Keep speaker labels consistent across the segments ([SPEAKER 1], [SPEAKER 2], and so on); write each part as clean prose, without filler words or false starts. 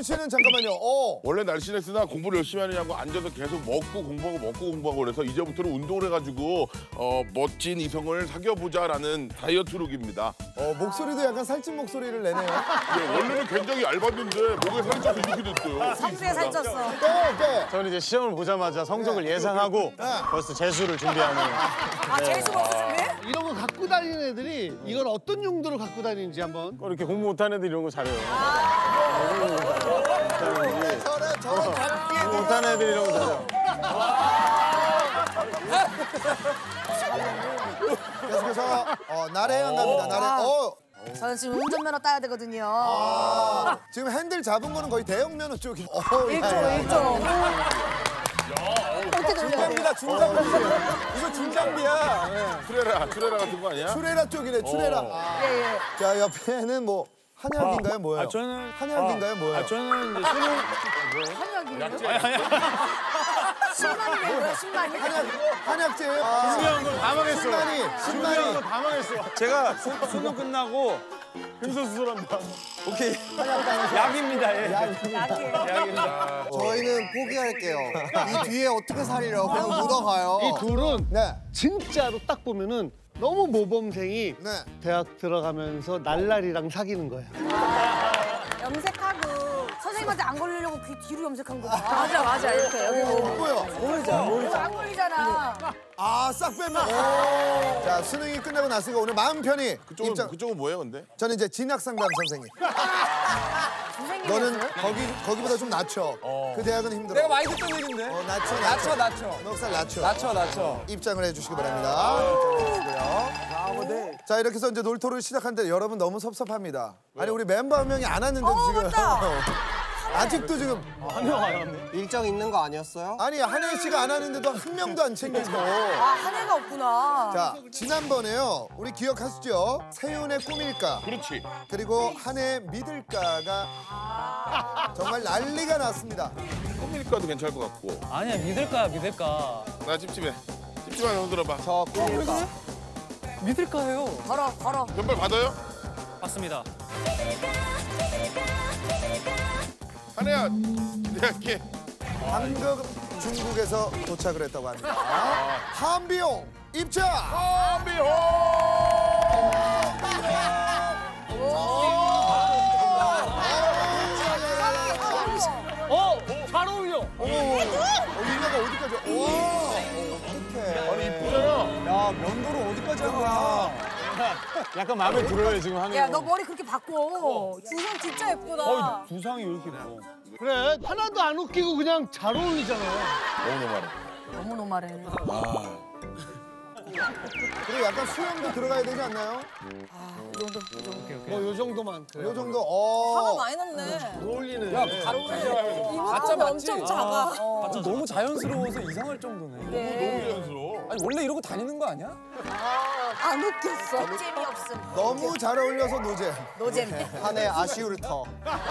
[SPEAKER 1] 씨는 잠깐만요.
[SPEAKER 2] 원래 날씬했으나 공부를 열심히 하느냐고 앉아서 계속 먹고 공부하고 그래서 이제부터는 운동을 해가지고 멋진 이성을 사귀어보자라는 다이어트 룩입니다.
[SPEAKER 1] 목소리도 약간 살찐 목소리를 내네요.
[SPEAKER 2] 네, 원래는 굉장히 얇았는데 목에 살이 쪄서 이렇게 됐어요.
[SPEAKER 3] 성수에 살쪘어.
[SPEAKER 1] 네.
[SPEAKER 4] 저는 이제 시험을 보자마자 성적을 예상하고 벌써 재수를 준비하는.
[SPEAKER 3] 아, 재수 벌써 준비해?
[SPEAKER 5] 이런 거 갖고 다니는 애들이 이걸 어떤 용도로 갖고 다니는지 한번.
[SPEAKER 4] 이렇게 공부 못하는 애들 이런 거 잘해요.
[SPEAKER 1] 저런 잡기에
[SPEAKER 4] 공부 못하는 애들 이런 거 잘해요.
[SPEAKER 1] 계속해서 나래양 갑니다. 나래.
[SPEAKER 3] 저는 지금 운전면허 따야 되거든요.
[SPEAKER 1] 지금 핸들 잡은 거는 거의 대형면허 쪽이.
[SPEAKER 3] 일조. 어떻게 돌려?
[SPEAKER 1] 중장비다, 중장비. 이거 중장비야.
[SPEAKER 2] 추레라 같은 거 아니야?
[SPEAKER 1] 추레라 쪽이네, 추레라.
[SPEAKER 3] 예.
[SPEAKER 1] 자, 옆에는 뭐 한약인가요, 뭐예요?
[SPEAKER 4] 저는
[SPEAKER 1] 한약인가요, 뭐예요?
[SPEAKER 4] 저는 이제 수능
[SPEAKER 3] 신만이 신만이?
[SPEAKER 1] 한약재예요?
[SPEAKER 4] 준비한 걸 다 망했어.
[SPEAKER 1] 신만이.
[SPEAKER 4] 다 망했어. 제가 수능 끝나고 횡설수설합니다. 오케이. 약입니다. 예. 약입니다.
[SPEAKER 6] 저희는 포기할게요. 이 뒤에 어떻게 살이려? 그냥 묻어가요.
[SPEAKER 5] 이 둘은
[SPEAKER 1] 네.
[SPEAKER 5] 진짜로 딱 보면은 너무 모범생이
[SPEAKER 1] 네.
[SPEAKER 5] 대학 들어가면서 날라리랑 사귀는 거야.
[SPEAKER 3] 염색하고 선생님한테 안 걸리려고 귀 뒤로 염색한 거야. 맞아. 이렇게 여기
[SPEAKER 1] 뭐야?
[SPEAKER 3] 모르죠. 안 걸리잖아.
[SPEAKER 1] 싹 빼면. 자, 수능이 끝나고 났으니까 오늘 마음 편히
[SPEAKER 2] 그쪽은 뭐예요, 근데?
[SPEAKER 1] 저는 이제 진학상담 선생님.
[SPEAKER 3] 선생님이었어요?
[SPEAKER 1] 너는 거기보다 좀 낮춰. 그 대학은 힘들어.
[SPEAKER 6] 내가 많이 듣던 얘기인데.
[SPEAKER 1] 낮춰. 넉살 낮춰. 입장을 해주시기 바랍니다. 자, 이렇게 해서 이제 놀토를 시작하는데 여러분 너무 섭섭합니다. 아니, 우리 멤버 한 명이 안 왔는데 지금.
[SPEAKER 3] 맞다.
[SPEAKER 1] 아직도 지금.
[SPEAKER 4] 한 명 안 왔네.
[SPEAKER 6] 일정 있는 거 아니었어요?
[SPEAKER 1] 아니, 한혜 씨가 안 왔는데도 한 명도 안 챙기고.
[SPEAKER 3] 한 애가 없구나.
[SPEAKER 1] 자, 지난번에요. 우리 기억하시죠? 세윤의 꿈일까?
[SPEAKER 2] 그렇지.
[SPEAKER 1] 그리고 한해 믿을까가 정말 난리가 났습니다.
[SPEAKER 2] 꿈일까도 괜찮을 것 같고.
[SPEAKER 7] 아니야, 믿을까.
[SPEAKER 2] 나 찝찝해. 찝찝한 손 들어봐.
[SPEAKER 6] 저 꿈일까?
[SPEAKER 7] 믿을까요?
[SPEAKER 3] 걸어.
[SPEAKER 2] 변발 받아요?
[SPEAKER 7] 맞습니다.
[SPEAKER 2] 한혜야, 기대할게.
[SPEAKER 1] 방금 중국에서 도착을 했다고 합니다. 한비용 입장!
[SPEAKER 2] 한비호!
[SPEAKER 7] 잘 어울려.
[SPEAKER 1] 인가가 어디까지?
[SPEAKER 2] 아니, 이쁘잖아.
[SPEAKER 6] 야, 면도를 어디까지 한 거야?
[SPEAKER 4] 약간 마음에 들어요 지금 하는 거.
[SPEAKER 3] 야, 너 머리 그렇게 바꿔. 주성 진짜 예쁘다.
[SPEAKER 4] 두상이 이렇게 뭐.
[SPEAKER 5] 그래, 하나도 안 웃기고 그냥 잘 어울리잖아.
[SPEAKER 2] 너무 노말해.
[SPEAKER 3] 너무 노말해.
[SPEAKER 1] 그리고 약간 수염도 들어가야 되지 않나요?
[SPEAKER 3] 이 정도.
[SPEAKER 5] 요 정도만. 그래.
[SPEAKER 1] 요 정도.
[SPEAKER 3] 화가 많이 났네.
[SPEAKER 5] 어울리네.
[SPEAKER 3] 잘 어울려. 이모가 엄청 작아.
[SPEAKER 6] 너무 자연스러워서 이상할 정도네.
[SPEAKER 3] 네.
[SPEAKER 2] 자연스러워.
[SPEAKER 6] 아니, 원래 이러고 다니는 거 아니야?
[SPEAKER 3] 안 웃겼어. 재미없음.
[SPEAKER 1] 너무 잘 어울려서 노잼.
[SPEAKER 3] 노잼.
[SPEAKER 6] 한해 아쉬울 터.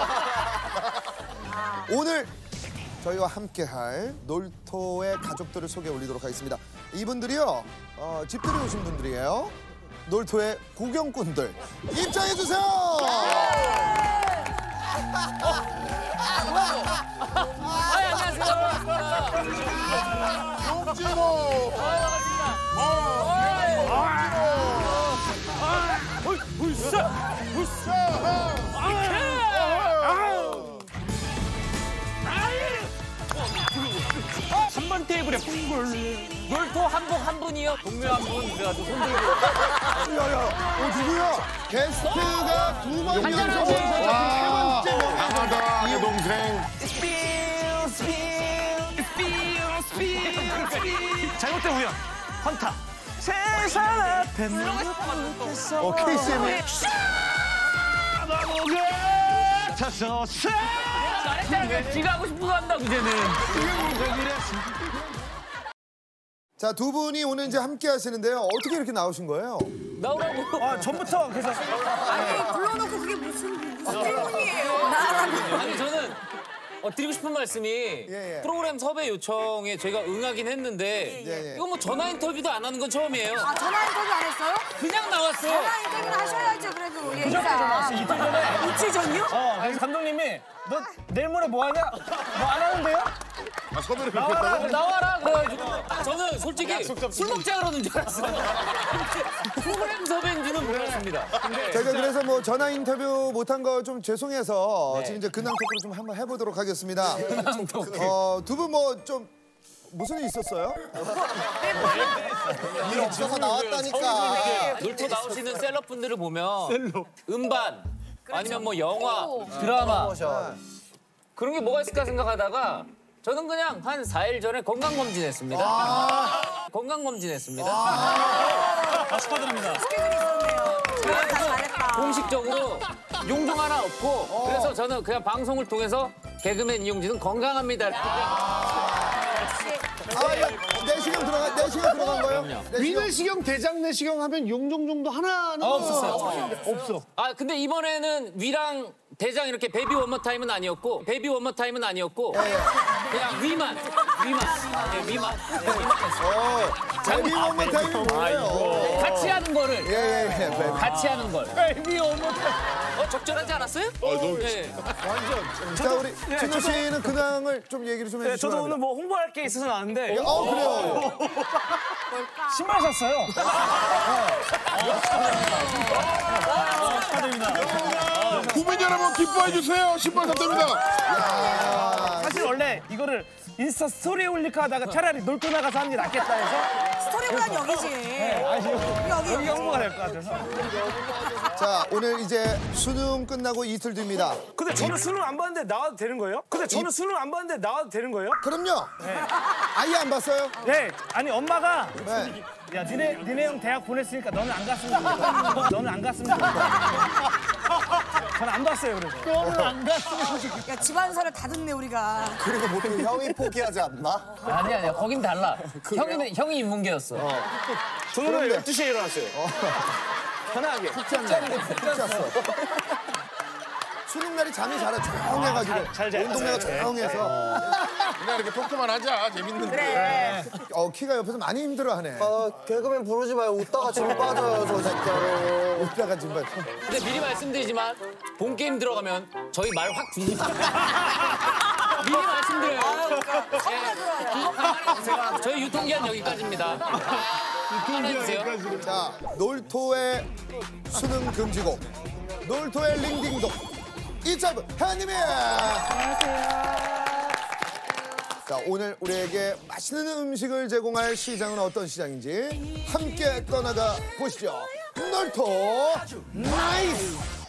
[SPEAKER 1] 오늘 저희와 함께할 놀토의 가족들을 소개해 올리도록 하겠습니다. 이분들이요, 집들이 오신 분들이에요. 놀토의 구경꾼들 입장해 주세요.
[SPEAKER 2] 용진호.
[SPEAKER 7] 한 번 테이블에 뿡글. 놀토 한복 한 분이요. 동료 한 분. 그래가지고 손 들고.
[SPEAKER 1] 누구야? 게스트가 두 번 연속 세 번째
[SPEAKER 2] 강하다, 내 동생.
[SPEAKER 7] 잘못된 우연. 헌타. 세상 앞에
[SPEAKER 1] KCM이
[SPEAKER 7] 지가 하고 싶은 거 한다고 쟤는.
[SPEAKER 1] 자, 두 분이 오늘 이제 함께 하시는데요. 어떻게 이렇게 나오신 거예요?
[SPEAKER 7] 나오라고.
[SPEAKER 4] 전부터 그래서
[SPEAKER 3] 아니, 불러놓고 그게 무슨 질문이에요. 나라고.
[SPEAKER 7] 아니 저는 드리고 싶은 말씀이
[SPEAKER 1] 예.
[SPEAKER 7] 프로그램 섭외 요청에 저희가 응하긴 했는데
[SPEAKER 1] 예.
[SPEAKER 7] 이거 뭐 전화 인터뷰도 안 하는 건 처음이에요.
[SPEAKER 3] 아, 전화 인터뷰 안 했어요?
[SPEAKER 7] 그냥 나왔어요.
[SPEAKER 3] 전화 인터뷰는 하셔야죠, 그래도 우리 회사.
[SPEAKER 8] 이틀 전에.
[SPEAKER 3] 이틀 전이요?
[SPEAKER 8] 그래서 감독님이 너 내일 모레 뭐 하냐? 뭐 안 하는데요?
[SPEAKER 2] 아, 섭외를 그렇게 했다고?
[SPEAKER 7] 나와라 그래가지고 저는 솔직히 술 먹자 그러는 줄 알았어요. 프로그램 섭외인 줄은 몰랐습니다.
[SPEAKER 1] 제가 그래서 뭐 전화 인터뷰 못한 거 좀 죄송해서
[SPEAKER 7] 네.
[SPEAKER 1] 지금 이제 근황 토크를 좀 한번 해보도록 하겠습니다.
[SPEAKER 7] 네.
[SPEAKER 1] 두 분 뭐 좀 무슨 일 있었어요?
[SPEAKER 6] 일 없어서 나왔다니까.
[SPEAKER 7] 놀토 나오시는 셀럽분들을 보면 음반 아니면 뭐 영화, 드라마 그런 게 뭐가 있을까 생각하다가 저는 그냥 한 4일 전에 건강검진했습니다. 건강검진했습니다.
[SPEAKER 8] 축하드립니다.
[SPEAKER 3] 스케줄이 있었네요. 잘했다.
[SPEAKER 7] 공식적으로 용종 하나 없고 그래서 저는 그냥 방송을 통해서 개그맨 이용진은 건강합니다.
[SPEAKER 1] 내시경 들어간 거예요?
[SPEAKER 5] 위내시경, 대장내시경 하면 용종종도 하나는
[SPEAKER 7] 없었어요.
[SPEAKER 5] 없어.
[SPEAKER 7] 아 근데 이번에는 위랑 대장 이렇게 베이비 원머 타임은 아니었고 그냥 위만. 네, 위만 했어요.
[SPEAKER 1] 자기 원만 타임이 뭐예요?
[SPEAKER 7] 같이 하는 거를
[SPEAKER 1] 예.
[SPEAKER 7] 같이 하는 걸.
[SPEAKER 8] 베이비 어머.
[SPEAKER 7] 적절하지 않았어요?
[SPEAKER 2] 너무
[SPEAKER 7] 네.
[SPEAKER 1] 자, 우리 진호 씨는 근황을 좀 얘기를 좀 해주시면.
[SPEAKER 8] 저도 오늘 뭐 홍보할 게 있어서 나왔는데
[SPEAKER 1] 그래요.
[SPEAKER 8] 신발 샀어요. 축하드립니다.
[SPEAKER 2] 국민 여러분 기뻐해 주세요. 신발 샀답니다.
[SPEAKER 8] 사실 원래 이거를 인스타 스토리에 올릴까 하다가 차라리 놀토 나가서 하는 게 낫겠다 해서
[SPEAKER 3] 스토리보단 여기지.
[SPEAKER 8] 여기 홍보가 될 것 같아서.
[SPEAKER 1] 자, 오늘 이제 수능 끝나고 이틀 뒤입니다.
[SPEAKER 8] 근데 저는 수능 안 봤는데 나와도 되는 거예요?
[SPEAKER 1] 그럼요. 아예 안 봤어요?
[SPEAKER 8] 네. 아니 엄마가
[SPEAKER 1] 네.
[SPEAKER 8] 야 니네 형 대학 보냈으니까 너는 안 갔으면 좋겠다. 저는 안 봤어요 그래서. 너는 안 갔으면 좋겠다.
[SPEAKER 3] 야, 집안사를 다 듣네, 우리가.
[SPEAKER 6] 그리고 보통 형이 포기하지 않나?
[SPEAKER 7] 아니야. 거긴 달라. 형이 인문계였어.
[SPEAKER 8] 저는 오늘 12시에 일어났어요. 편하게.
[SPEAKER 1] 푹 잤어. 수능 날이 잠이 잘 와. 조용해가지고.
[SPEAKER 8] 잘 자요.
[SPEAKER 1] 온 동네가 조용해서.
[SPEAKER 2] 그냥 이렇게 토크만 하자. 재밌는데.
[SPEAKER 1] 키가 옆에서 많이 힘들어하네.
[SPEAKER 6] 개그맨 부르지 마요. 웃다가 짐 빠져요, 저 진짜로.
[SPEAKER 1] 웃다가 정말.
[SPEAKER 7] 근데 미리 말씀드리지만 본 게임 들어가면 저희 말 확 듭니다. 미리 말씀드려요. 네. 저희 유통기한 여기까지입니다. 해주세요.
[SPEAKER 1] 자, 놀토의 수능 금지곡. 놀토의 링딩동. 이차브 하님이. 자, 오늘 우리에게 맛있는 음식을 제공할 시장은 어떤 시장인지 함께 떠나가 보시죠. 놀토 나이스.